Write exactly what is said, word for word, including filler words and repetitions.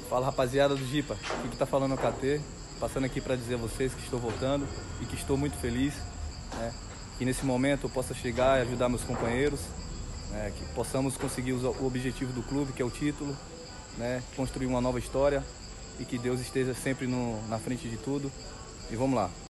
Fala, rapaziada do Gipa, aqui que tá falando é o K T, passando aqui para dizer a vocês que estou voltando e que estou muito feliz, né, que nesse momento eu possa chegar e ajudar meus companheiros, né, que possamos conseguir o objetivo do clube, que é o título, né, construir uma nova história e que Deus esteja sempre no, na frente de tudo. E vamos lá.